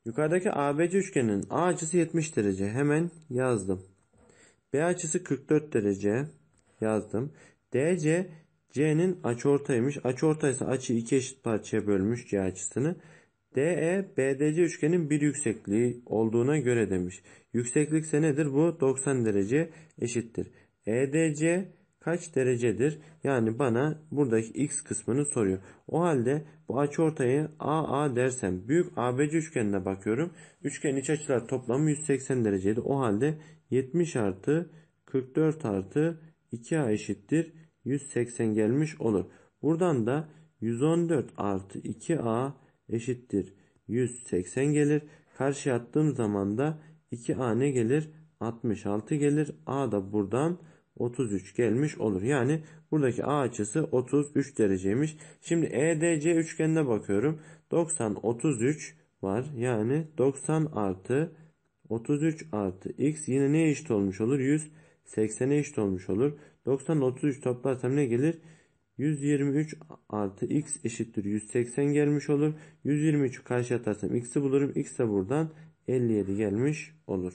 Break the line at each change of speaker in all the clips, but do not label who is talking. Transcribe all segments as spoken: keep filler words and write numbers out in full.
Yukarıdaki A B C üçgeninin A açısı yetmiş derece. Hemen yazdım. B açısı kırk dört derece. Yazdım. D C C'nin açıortaymış. Açıortaysa açıyı iki eşit parçaya bölmüş C açısını. D E B D C üçgenin bir yüksekliği olduğuna göre demiş. Yükseklikse nedir? Bu doksan derece eşittir. E D C kaç derecedir? Yani bana buradaki x kısmını soruyor. O halde bu açıortayı A A dersem büyük A B C üçgenine bakıyorum. Üçgenin iç açılar toplamı yüz seksen dereceydi. O halde yetmiş artı kırk dört artı iki A eşittir yüz seksen gelmiş olur. Buradan da yüz on dört artı iki A eşittir yüz seksen gelir. Karşıya attığım zaman da iki A ne gelir? altmış altı gelir. A da buradan otuz üç gelmiş olur. Yani buradaki A açısı otuz üç dereceymiş. Şimdi E D C üçgenine bakıyorum. doksan otuz üç var. Yani doksan artı otuz üç artı x yine neye eşit olmuş olur? yüz seksene eşit olmuş olur. doksan otuz üç toplarsam ne gelir? yüz yirmi üç artı x eşittir yüz seksen gelmiş olur. yüz yirmi üçü karşıya atarsam x'i bulurum. X de buradan elli yedi gelmiş olur.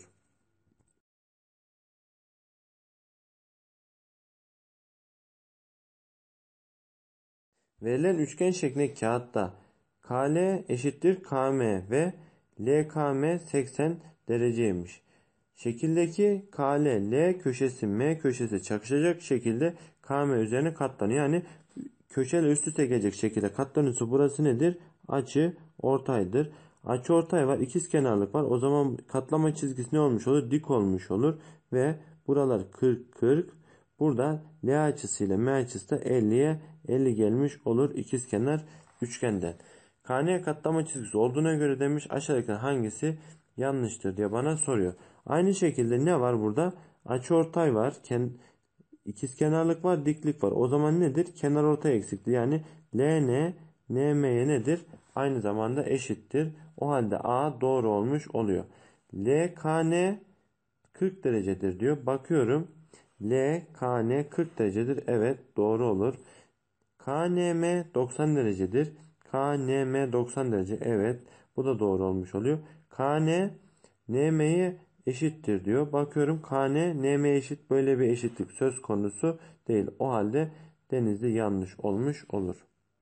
Verilen üçgen şeklindeki kağıtta K L eşittir K M ve L K M seksen dereceymiş. Şekildeki K L, L köşesi M köşesi çakışacak şekilde K M üzerine katlanıyor. Yani köşeyle üst üste gelecek şekilde katlanıyorsa burası nedir? Açı ortaydır. Açı ortay var. İkizkenarlık var. O zaman katlama çizgisi ne olmuş olur? Dik olmuş olur. Ve buralar kırk kırk. Burada L açısı ile M açısı da elliye elli gelmiş olur ikizkenar üçgenden. K N katlama çizgisi olduğuna göre demiş aşağıdaki hangisi yanlıştır diye bana soruyor. Aynı şekilde ne var burada? Açıortay var. İkizkenarlık var, diklik var. O zaman nedir? Kenarortay eksikliği. Yani L N N M'ye nedir? Aynı zamanda eşittir. O halde A doğru olmuş oluyor. L K N kırk derecedir diyor. Bakıyorum. L K N kırk derecedir. Evet doğru olur. K N M doksan derecedir. K N M doksan derece. Evet. Bu da doğru olmuş oluyor. K N N M'ye eşittir diyor. Bakıyorum K N N M'ye eşit, böyle bir eşitlik söz konusu değil. O halde Denizli yanlış olmuş olur.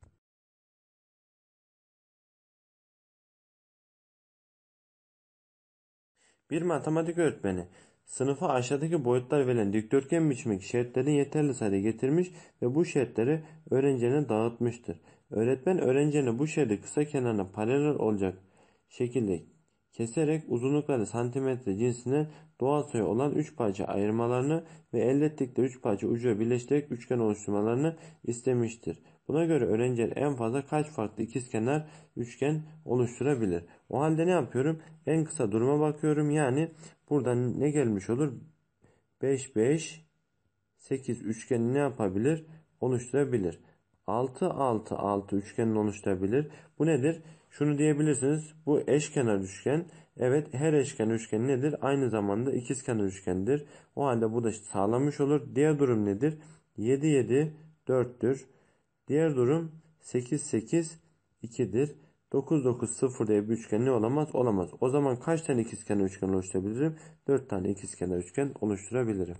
Bir matematik öğretmeni sınıfa aşağıdaki boyutlar verilen dikdörtgen biçimdeki şeritlerini yeterli sayıda getirmiş ve bu şeritleri öğrencilerine dağıtmıştır. Öğretmen öğrencilerine bu şeridi kısa kenarına paralel olacak şekilde keserek uzunlukları santimetre cinsinden doğal sayı olan üç parça ayırmalarını ve elde ettikleri üç parça ucu birleştirerek üçgen oluşturmalarını istemiştir. Buna göre öğrenciler en fazla kaç farklı ikizkenar üçgen oluşturabilir? O halde ne yapıyorum? En kısa duruma bakıyorum. Yani buradan ne gelmiş olur? beş beş sekiz üçgeni ne yapabilir? Oluşturabilir. altı altı altı üçgenini oluşturabilir. Bu nedir? Şunu diyebilirsiniz. Bu eşkenar üçgen. Evet, her eşkenar üçgen nedir? Aynı zamanda ikizkenar üçgendir. O halde bu da sağlanmış olur. Diğer durum nedir? yedi yedi dörttür. Diğer durum sekiz sekiz ikidir. dokuz dokuz sıfır diye bir üçgen ne olamaz? Olamaz. O zaman kaç tane ikizkenar üçgen oluşturabilirim? dört tane ikizkenar üçgen oluşturabilirim.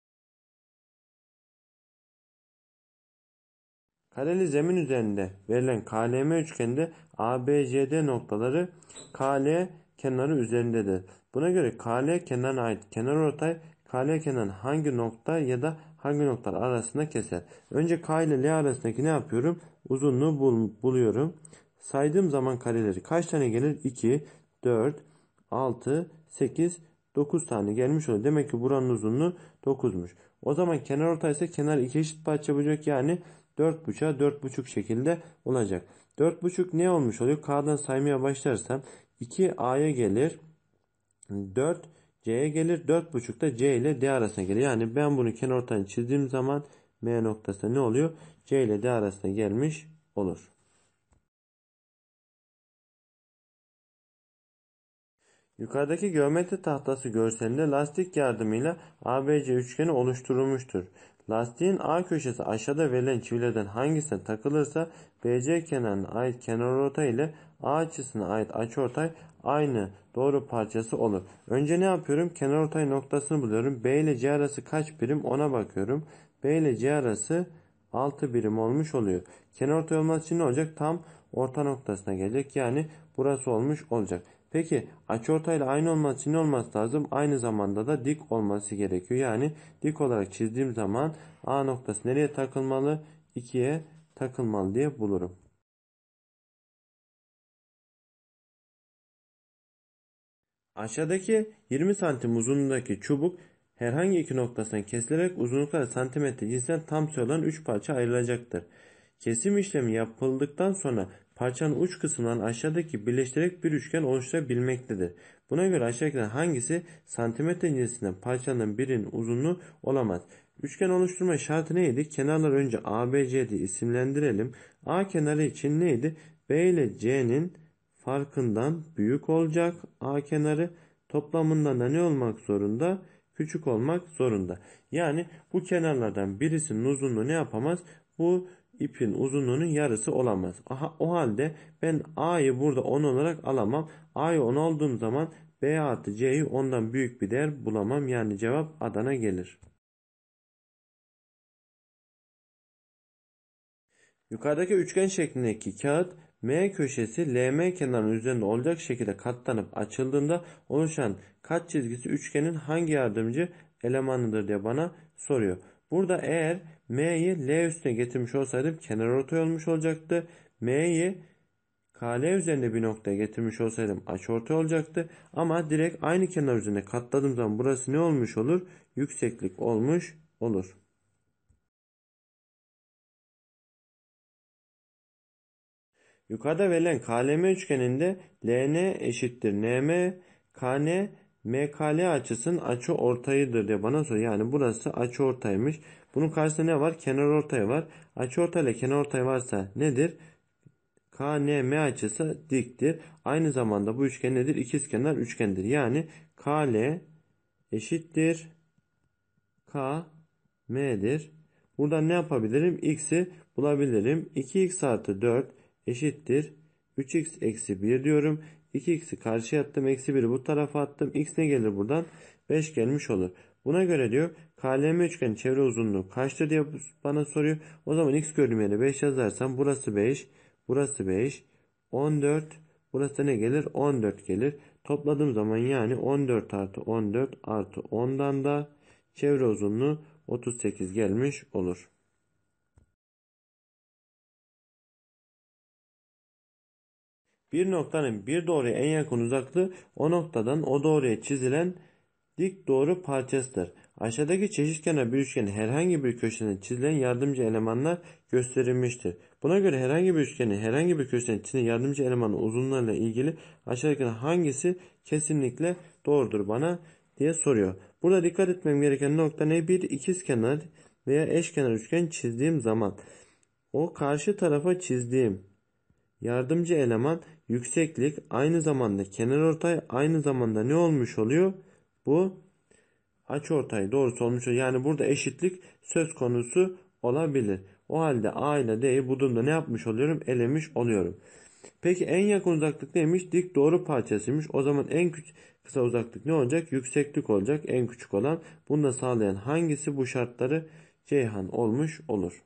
Kareli zemin üzerinde verilen K L M üçgeninde A B C D noktaları K L kenarı üzerindedir. Buna göre K L kenarına ait kenarortay K L kenarının hangi nokta ya da hangi noktalar arasında keser? Önce K ile L arasındaki ne yapıyorum? Uzunluğu bul buluyorum. Saydığım zaman kareleri kaç tane gelir? iki, dört, altı, sekiz, dokuz tane gelmiş oluyor. Demek ki buranın uzunluğu dokuzmuş. O zaman kenarortay ise kenar iki eşit parça yapacak. Yani dört buçuğa dört buçuk şekilde olacak. dört buçuk ne olmuş oluyor? K'dan saymaya başlarsam iki A'ya gelir. dört C'ye gelir. dört buçuk da C ile D arasına gelir. Yani ben bunu kenarortayını çizdiğim zaman M noktasında ne oluyor? C ile D arasına gelmiş olur. Yukarıdaki geometri tahtası görselinde lastik yardımıyla A B C üçgeni oluşturulmuştur. Lastiğin A köşesi aşağıda verilen çivilerden hangisine takılırsa B C kenarına ait kenarortay ile A açısına ait açıortay aynı doğru parçası olur. Önce ne yapıyorum? Kenarortay noktasını buluyorum. B ile C arası kaç birim ona bakıyorum. B ile C arası altı birim olmuş oluyor. Kenarortay olması için ne olacak? Tam orta noktasına gelecek. Yani burası olmuş olacak. Peki açıortayla aynı olması için ne olması lazım? Aynı zamanda da dik olması gerekiyor. Yani dik olarak çizdiğim zaman A noktası nereye takılmalı? ikiye takılmalı diye bulurum. Aşağıdaki yirmi santim uzunluğundaki çubuk herhangi iki noktasından kesilerek uzunlukları santimetre cinsinden tam sayı olan üç parça ayrılacaktır. Kesim işlemi yapıldıktan sonra parçanın uç kısmından aşağıdaki birleştirerek bir üçgen oluşturabilmektedir. Buna göre aşağıdakilerden hangisi santimetre cinsinden parçaların birinin uzunluğu olamaz? Üçgen oluşturma şartı neydi? Kenarlar önce A, B, C diye isimlendirelim. A kenarı için neydi? B ile C'nin farkından büyük olacak. A kenarı toplamından da ne olmak zorunda? Küçük olmak zorunda. Yani bu kenarlardan birisinin uzunluğu ne yapamaz? Bu ipin uzunluğunun yarısı olamaz. Aha, o halde ben A'yı burada on olarak alamam. A'yı on aldığım zaman B artı C'yi ondan büyük bir değer bulamam. Yani cevap Adana gelir. Yukarıdaki üçgen şeklindeki kağıt M köşesi L M kenarının üzerinde olacak şekilde katlanıp açıldığında oluşan kat çizgisi üçgenin hangi yardımcı elemanıdır diye bana soruyor. Burada eğer M'yi L üstüne getirmiş olsaydım kenarortay olmuş olacaktı. M'yi K L üzerinde bir noktaya getirmiş olsaydım açıortay olacaktı. Ama direkt aynı kenar üzerine katladığım zaman burası ne olmuş olur? Yükseklik olmuş olur. Yukarıda verilen K L M üçgeninde L N eşittir N M, K N, M K L açısının açıortayıdır diye bana soruyor. Yani burası açıortaymış. Bunun karşısında ne var? Kenarortay var. Açıortay ile kenarortay varsa nedir? K N M açısı diktir. Aynı zamanda bu üçgen nedir? İkizkenar üçgendir. Yani K L eşittir K M'dir. Buradan ne yapabilirim? X'i bulabilirim. iki x artı dört eşittir üç x eksi bir diyorum. iki x'i karşıya attım. Eksi biri bu tarafa attım. X ne gelir buradan? beş gelmiş olur. Buna göre diyor K L M üçgenin çevre uzunluğu kaçtır diye bana soruyor. O zaman x gördüğüm yere beş yazarsam burası beş. Burası beş. on dört. Burası ne gelir? on dört gelir. Topladığım zaman yani on dört artı on dört artı ondan da çevre uzunluğu otuz sekiz gelmiş olur. Bir noktanın bir doğruya en yakın uzaklığı o noktadan o doğruya çizilen dik doğru parçasıdır. Aşağıdaki çeşitkenar bir üçgenin herhangi bir köşesine çizilen yardımcı elemanlar gösterilmiştir. Buna göre herhangi bir üçgenin herhangi bir köşesine çizilen yardımcı elemanın uzunluğuyla ilgili aşağıdaki hangisi kesinlikle doğrudur bana diye soruyor. Burada dikkat etmem gereken nokta ne? Bir ikizkenar veya eşkenar üçgen çizdiğim zaman o karşı tarafa çizdiğim yardımcı eleman yükseklik aynı zamanda kenarortay aynı zamanda ne olmuş oluyor? Bu açıortay doğrusu olmuş oluyor. Yani burada eşitlik söz konusu olabilir. O halde A ile D'yi bu durumda ne yapmış oluyorum? Elemiş oluyorum. Peki en yakın uzaklık neymiş? Dik doğru parçasıymış. O zaman en küçük kısa uzaklık ne olacak? Yükseklik olacak. En küçük olan. Bunu da sağlayan hangisi bu şartları Ceyhan olmuş olur.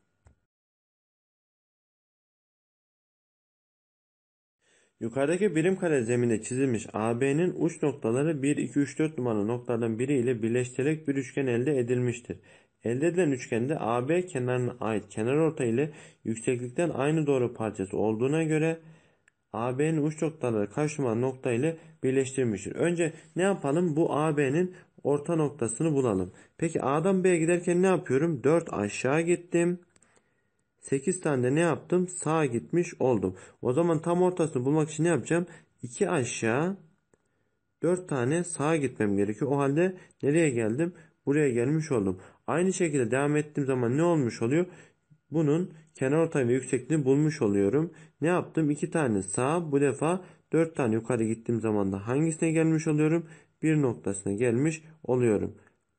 Yukarıdaki birim kare zeminde çizilmiş A B'nin uç noktaları bir, iki, üç, dört numaralı noktalardan biri ile birleştirerek bir üçgen elde edilmiştir. Elde edilen üçgende A B kenarına ait kenarortay ile yükseklikten aynı doğru parçası olduğuna göre A B'nin uç noktaları kaç numaralı nokta ile birleştirilmiştir. Önce ne yapalım? Bu A B'nin orta noktasını bulalım. Peki A'dan B'ye giderken ne yapıyorum? dört aşağı gittim. sekiz tane de ne yaptım? Sağa gitmiş oldum. O zaman tam ortasını bulmak için ne yapacağım? iki aşağı dört tane sağa gitmem gerekiyor. O halde nereye geldim? Buraya gelmiş oldum. Aynı şekilde devam ettiğim zaman ne olmuş oluyor? Bunun kenarortay ve yüksekliğini bulmuş oluyorum. Ne yaptım? iki tane sağ, bu defa dört tane yukarı gittiğim zaman da hangisine gelmiş oluyorum? bir noktasına gelmiş oluyorum.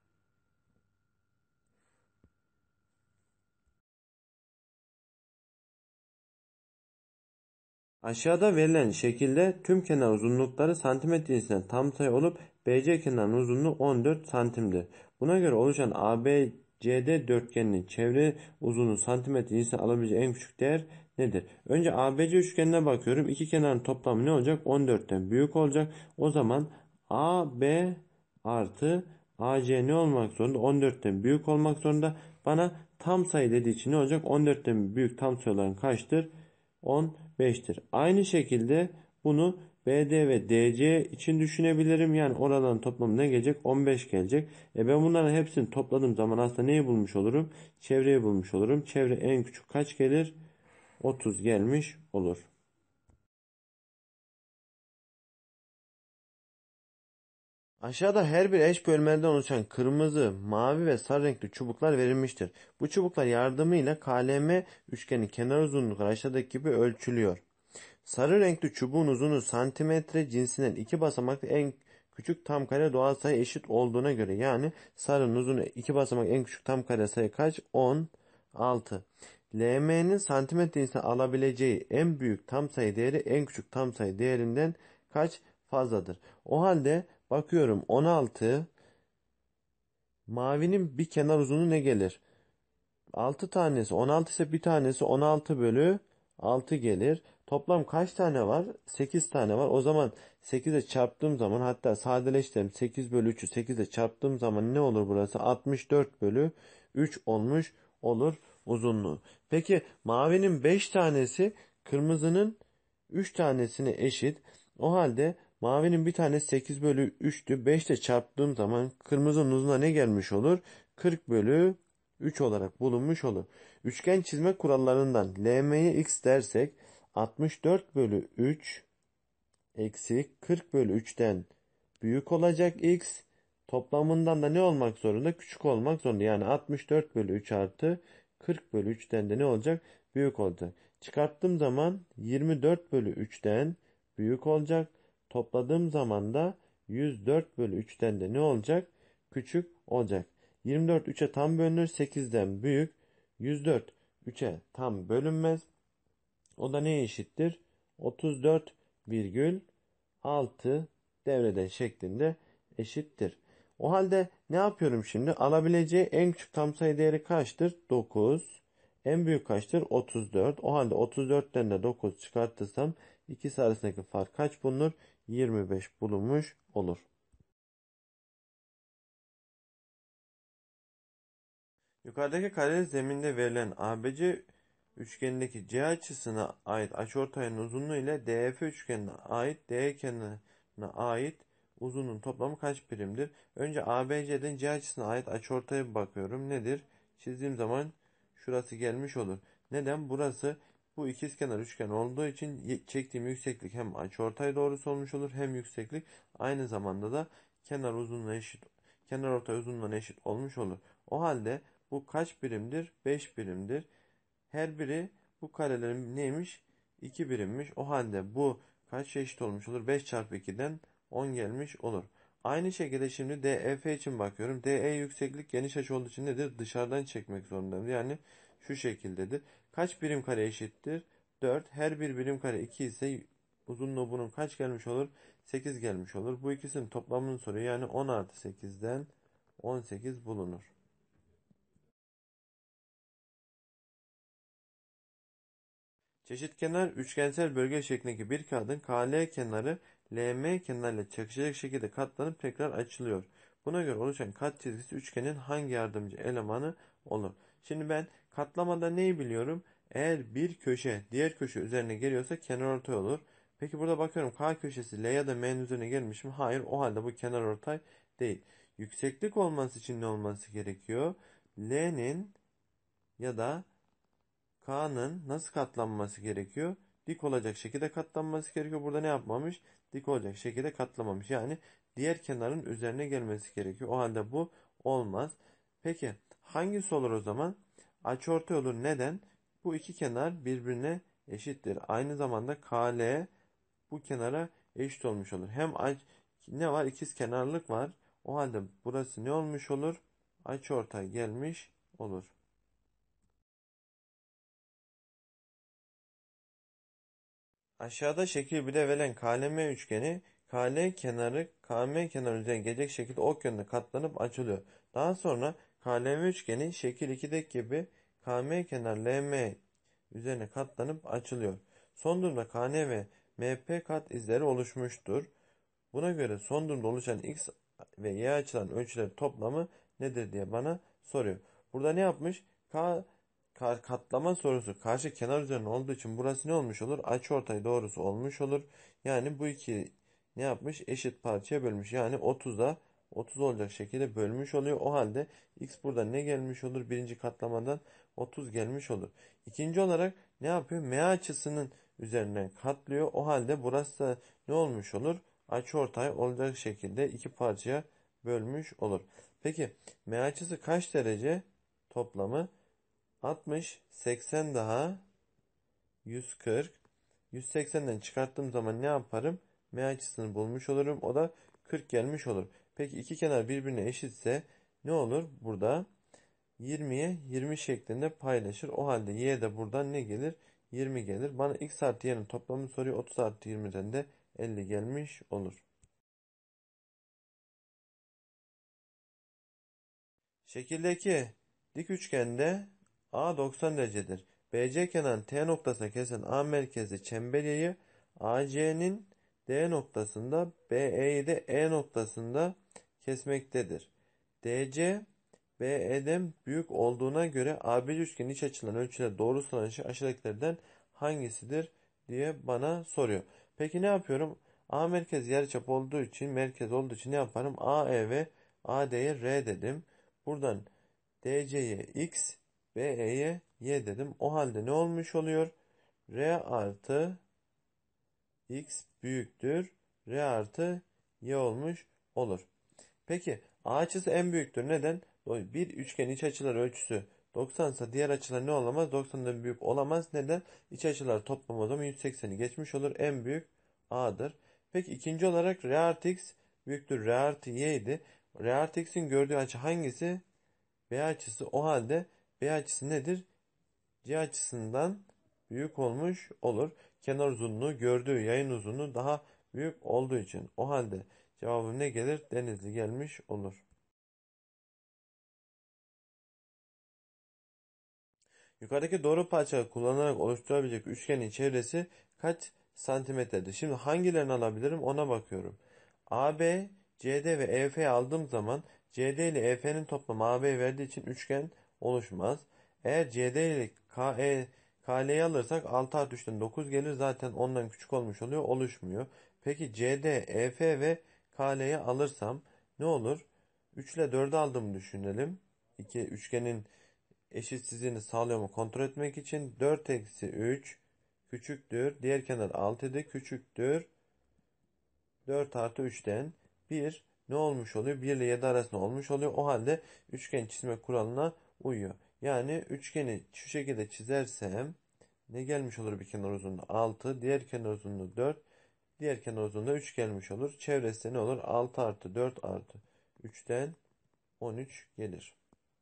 Aşağıda verilen şekilde tüm kenar uzunlukları santimetre cinsinden tam sayı olup B C kenarının uzunluğu on dört santimdir. Buna göre oluşan A B C D dörtgeninin çevre uzunluğu santimetre cinsinden alabileceği en küçük değer nedir? Önce A B C üçgenine bakıyorum. İki kenarın toplamı ne olacak? on dörtten büyük olacak. O zaman A B artı A C ne olmak zorunda? on dörtten büyük olmak zorunda. Bana tam sayı dediği için ne olacak? on dörtten büyük tam sayıların kaçtır? on beştir. Aynı şekilde bunu B D ve D C için düşünebilirim. Yani oraların toplamı ne gelecek? on beş gelecek. E ben bunların hepsini topladığım zaman aslında neyi bulmuş olurum? Çevreyi bulmuş olurum. Çevre en küçük kaç gelir? otuz gelmiş olur. Aşağıda her bir eş bölmeden oluşan kırmızı, mavi ve sarı renkli çubuklar verilmiştir. Bu çubuklar yardımıyla K L M üçgenin kenar uzunlukları aşağıdaki gibi ölçülüyor. Sarı renkli çubuğun uzunluğu santimetre cinsinden iki basamaklı en küçük tam kare doğal sayı eşit olduğuna göre, yani sarının uzunluğu iki basamak en küçük tam kare sayı kaç? on altı. L M'nin santimetre cinsinden alabileceği en büyük tam sayı değeri en küçük tam sayı değerinden kaç fazladır? O halde bakıyorum on altı, mavinin bir kenar uzunluğu ne gelir? altı tanesi on altı ise bir tanesi on altı bölü altı gelir. Toplam kaç tane var? sekiz tane var. O zaman sekize çarptığım zaman, hatta sadeleştirelim, sekiz bölü üçü sekize çarptığım zaman ne olur burası? altmış dört bölü üç olmuş olur uzunluğu. Peki mavinin beş tanesi kırmızının üç tanesine eşit. O halde mavinin bir tanesi sekiz bölü üçtü. beş ile çarptığım zaman kırmızının uzunluğuna ne gelmiş olur? kırk bölü üç olarak bulunmuş olur. Üçgen çizme kurallarından L M'ye x dersek altmış dört bölü üç eksi kırk bölü üçten büyük olacak x. Toplamından da ne olmak zorunda? Küçük olmak zorunda. Yani altmış dört bölü üç artı kırk bölü üçten de ne olacak? Büyük olacak. Çıkarttığım zaman yirmi dört bölü üçten büyük olacak. Topladığım zaman da yüz dört bölü üçten de ne olacak? Küçük olacak. yirmi dört üçe tam bölünür. sekizden büyük. yüz dört üçe tam bölünmez. O da neye eşittir? otuz dört virgül altı devreden şeklinde eşittir. O halde ne yapıyorum şimdi? Alabileceği en küçük tam sayı değeri kaçtır? dokuz. En büyük kaçtır? otuz dört. O halde otuz dörtten de dokuz çıkartırsam ikisi arasındaki fark kaç bulunur? yirmi beş bulunmuş olur. Yukarıdaki kareli zeminde verilen A B C üçgenindeki C açısına ait açıortayın uzunluğu ile D F üçgenine ait D kenarına ait uzunluğun toplamı kaç birimdir? Önce A B C'den C açısına ait açıortaya bir bakıyorum. Nedir? Çizdiğim zaman şurası gelmiş olur. Neden? Burası bu ikizkenar üçgen olduğu için çektiğim yükseklik hem açıortay doğrusu olmuş olur hem yükseklik aynı zamanda da kenar uzunluğuna eşit, kenar ortay uzunluğuna eşit olmuş olur. O halde bu kaç birimdir? beş birimdir. Her biri bu karelerin neymiş? iki birimmiş. O halde bu kaç eşit olmuş olur? beş çarpı ikiden on gelmiş olur. Aynı şekilde şimdi D E F için bakıyorum. D E yükseklik geniş açı olduğu için nedir? Dışarıdan çekmek zorundayım. Yani şu şekildedir. Kaç birim kare eşittir? dört. Her bir birim kare iki ise uzunluğu bunun kaç gelmiş olur? sekiz gelmiş olur. Bu ikisinin toplamını soruyor. Yani on artı sekizden on sekiz bulunur. Çeşitkenar üçgensel bölge şeklindeki bir kağıdın K L kenarı L M kenarıyla çakışacak şekilde katlanıp tekrar açılıyor. Buna göre oluşan kat çizgisi üçgenin hangi yardımcı elemanı olur? Şimdi ben katlamada neyi biliyorum? Eğer bir köşe diğer köşe üzerine geliyorsa kenarortay olur. Peki burada bakıyorum K köşesi L ya da M'nin üzerine gelmiş mi? Hayır. O halde bu kenarortay değil. Yükseklik olması için ne olması gerekiyor? L'nin ya da K'nın nasıl katlanması gerekiyor? Dik olacak şekilde katlanması gerekiyor. Burada ne yapmamış? Dik olacak şekilde katlamamış. Yani diğer kenarın üzerine gelmesi gerekiyor. O halde bu olmaz. Peki hangisi olur o zaman? Açıortay olur. Neden? Bu iki kenar birbirine eşittir. Aynı zamanda K L bu bu kenara eşit olmuş olur. Hem ne var? İkizkenarlık var. O halde burası ne olmuş olur? Açıortay gelmiş olur. Aşağıda şekil bile verilen K L M üçgeni K L kenarı K M kenarı üzerine gelecek şekilde ok yönünde katlanıp açılıyor. Daha sonra K L M üçgeni şekil ikideki gibi K M kenar L M üzerine katlanıp açılıyor. Son durumda K N ve M P kat izleri oluşmuştur. Buna göre son durumda oluşan X ve Y açıların ölçüleri toplamı nedir diye bana soruyor. Burada ne yapmış? K, K katlama sorusu karşı kenar üzerine olduğu için burası ne olmuş olur? Açıortay doğrusu olmuş olur. Yani bu iki ne yapmış? Eşit parçaya bölmüş. Yani otuzda otuz olacak şekilde bölmüş oluyor. O halde X burada ne gelmiş olur? Birinci katlamadan otuz gelmiş olur. İkinci olarak ne yapıyor? M açısının üzerine katlıyor. O halde burası da ne olmuş olur? Açıortay olacak şekilde iki parçaya bölmüş olur. Peki M açısı kaç derece? Toplamı altmış, seksen daha yüz kırk. yüz seksenden çıkarttığım zaman ne yaparım? M açısını bulmuş olurum. O da kırk gelmiş olur. Peki iki kenar birbirine eşitse ne olur? Burada yirmiye yirmi şeklinde paylaşır. O halde y de buradan ne gelir? yirmi gelir. Bana x artı y'nin toplamını soruyor. otuz artı yirmiden de elli gelmiş olur. Şekildeki dik üçgende A doksan derecedir. B C kenarını T noktasına kesen A merkezli çember yayı A C'nin D noktasında B E'yi de E noktasında kesmektedir. D C B E'den büyük olduğuna göre A B C üçgenin iç açılan ölçüleri doğrusal ölçü aşağıdakilerden hangisidir diye bana soruyor. Peki ne yapıyorum? A merkez yarıçap olduğu için merkez olduğu için ne yaparım? A E ve A D'ye R dedim. Buradan D C'ye X, B E'ye Y dedim. O halde ne olmuş oluyor? R artı X büyüktür. R artı Y olmuş olur. Peki A açısı en büyüktür. Neden? Bir üçgen iç açılar ölçüsü doksan ise diğer açılar ne olamaz? doksandan büyük olamaz. Neden? İç açılar toplamı o zaman yüz sekseni geçmiş olur. En büyük A'dır. Peki ikinci olarak R artı X büyüktür. R artı Y idi. R artı X'in gördüğü açı hangisi? B açısı. O halde B açısı nedir? C açısından büyük olmuş olur. Kenar uzunluğu gördüğü yayın uzunluğu daha büyük olduğu için. O halde cevabım ne gelir? Denizli gelmiş olur. Yukarıdaki doğru parçaları kullanarak oluşturabilecek üçgenin çevresi kaç santimetredir? Şimdi hangilerini alabilirim ona bakıyorum. A B, C D ve E F'yi aldığım zaman C D ile E F'nin toplamı A B verdiği için üçgen oluşmaz. Eğer C D ile K E, K L'yi alırsak altı artı üçten dokuz gelir. Zaten ondan küçük olmuş oluyor. Oluşmuyor. Peki C D, E F ve K L'yi alırsam ne olur? üç ile dördü aldığımı düşünelim. İki üçgenin eşitsizliğini sağlıyor mu kontrol etmek için dört eksi üç küçüktür. Diğer kenar altı idi küçüktür. dört artı üçten bir ne olmuş oluyor? bir ile yedi arasında olmuş oluyor. O halde üçgen çizme kuralına uyuyor. Yani üçgeni şu şekilde çizersem ne gelmiş olur bir kenar uzunluğu? altı. Diğer kenar uzunluğu dört. Diğer kenar uzunluğu üç gelmiş olur. Çevresi ne olur? altı artı dört artı üçten on üç gelir.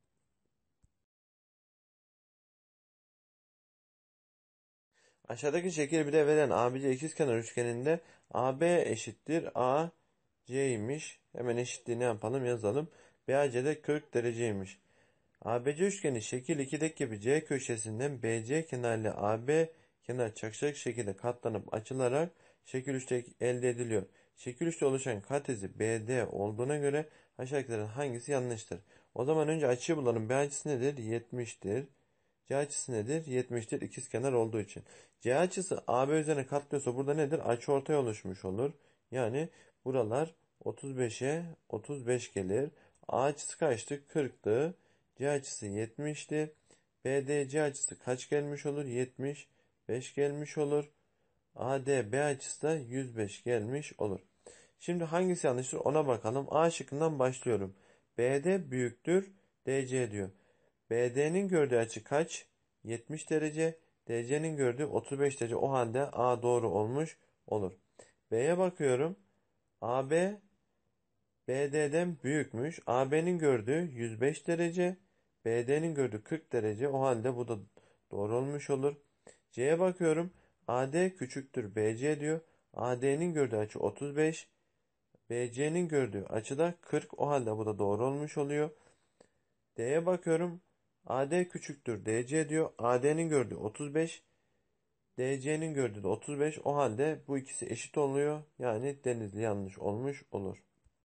Aşağıdaki şekil bile verilen A B C ikizkenar üçgeninde A B eşittir A C'ymiş. Hemen eşitliğini yapalım yazalım. B A C de kırk dereceymiş. A B C üçgeni şekil ikideki gibi C köşesinden B C kenarlı A B kenar çakışacak şekilde katlanıp açılarak şekil üçte elde ediliyor. Şekil üçte oluşan kat izi B D olduğuna göre aşağıdakilerin hangisi yanlıştır? O zaman önce açıyı bulalım. B açısı nedir? yetmiştir. C açısı nedir? yetmiştir ikizkenar olduğu için. C açısı A B üzerine katlıyorsa burada nedir? Açıortay oluşmuş olur. Yani buralar otuz beşe otuz beş gelir. A açısı kaçtı? kırktı. C açısı yetmişti. B D C açısı kaç gelmiş olur? yetmiş beş gelmiş olur. A D B açısı da yüz beş gelmiş olur. Şimdi hangisi yanlıştır ona bakalım. A şıkkından başlıyorum. B D büyüktür D C diyor. B D'nin gördüğü açı kaç? yetmiş derece. D C'nin gördüğü otuz beş derece. O halde A doğru olmuş olur. B'ye bakıyorum. A B B D'den büyükmüş. A B'nin gördüğü yüz beş derece. B D'nin gördüğü kırk derece. O halde bu da doğru olmuş olur. C'ye bakıyorum. A D küçüktür B C diyor. A D'nin gördüğü açı otuz beş. B C'nin gördüğü açı da kırk. O halde bu da doğru olmuş oluyor. D'ye bakıyorum. A D küçüktür D C diyor. A D'nin gördüğü otuz beş. D C'nin gördüğü de otuz beş. O halde bu ikisi eşit oluyor. Yani Denizli yanlış olmuş olur.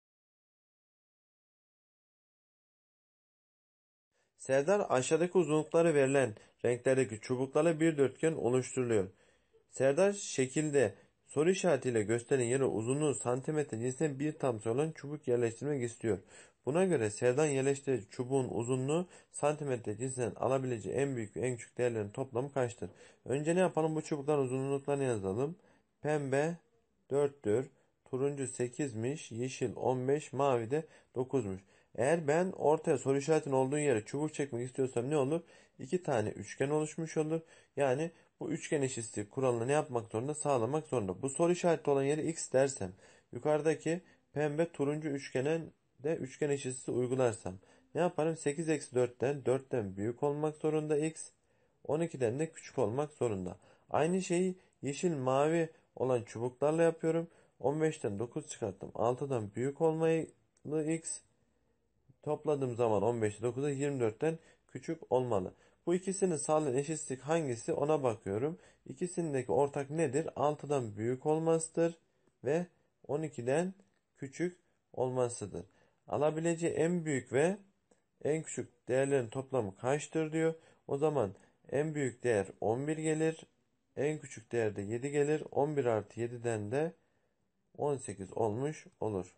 Serdar aşağıdaki uzunlukları verilen renklerdeki çubuklarla bir dörtgen oluşturuluyor. Serdar şekilde soru işaretiyle gösterilen yere uzunluğu santimetre cinsinden bir tam sayı olan çubuk yerleştirmek istiyor. Buna göre Serdar yerleştirici çubuğun uzunluğu santimetre cinsinden alabileceği en büyük ve en küçük değerlerin toplamı kaçtır? Önce ne yapalım? Bu çubukların uzunluklarını yazalım. Pembe dörttür. Turuncu sekizmiş. Yeşil on beş. Mavi de dokuzmuş. Eğer ben ortaya soru işaretinin olduğu yere çubuk çekmek istiyorsam ne olur? İki tane üçgen oluşmuş olur. Yani bu üçgen eşitliği kuralını ne yapmak zorunda? Sağlamak zorunda. Bu soru işareti olan yere x dersem, yukarıdaki pembe turuncu üçgene de üçgen eşitliği uygularsam ne yaparım? sekiz eksi dörtten dörtten büyük olmak zorunda x. on ikiden de küçük olmak zorunda. Aynı şeyi yeşil mavi olan çubuklarla yapıyorum. on beşten dokuz çıkarttım. altıdan büyük olmalı x. Topladığım zaman on beşte dokuza yirmi dörtten küçük olmalı. Bu ikisini sağlayan eşitlik hangisi ona bakıyorum. İkisindeki ortak nedir? altıdan büyük olmasıdır ve on ikiden küçük olmasıdır. Alabileceği en büyük ve en küçük değerlerin toplamı kaçtır diyor. O zaman en büyük değer on bir gelir. En küçük değer de yedi gelir. on bir artı yediden de on sekiz olmuş olur.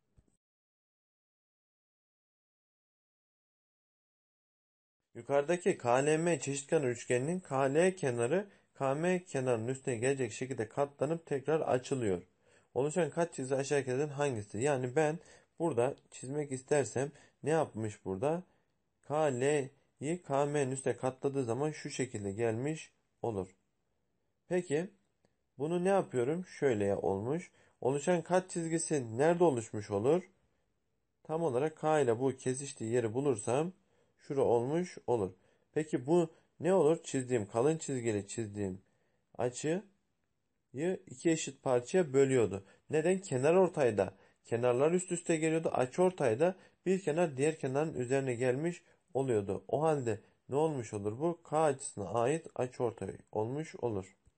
Yukarıdaki K L M çeşitkenar üçgeninin K L kenarı K M kenarının üstüne gelecek şekilde katlanıp tekrar açılıyor. Oluşan kaç çizgi aşağıdakilerden hangisi? Yani ben burada çizmek istersem ne yapmış burada? K L'yi K M'nin üstüne katladığı zaman şu şekilde gelmiş olur. Peki bunu ne yapıyorum? Şöyle olmuş. Oluşan kaç çizgisi nerede oluşmuş olur? Tam olarak K ile bu kesiştiği yeri bulursam şura olmuş olur. Peki bu ne olur? Çizdiğim kalın çizgili çizdiğim açıyı iki eşit parçaya bölüyordu. Neden? Kenar ortayda kenarlar üst üste geliyordu. Açı ortayda bir kenar diğer kenarın üzerine gelmiş oluyordu. O halde ne olmuş olur bu? K açısına ait açı ortay olmuş olur.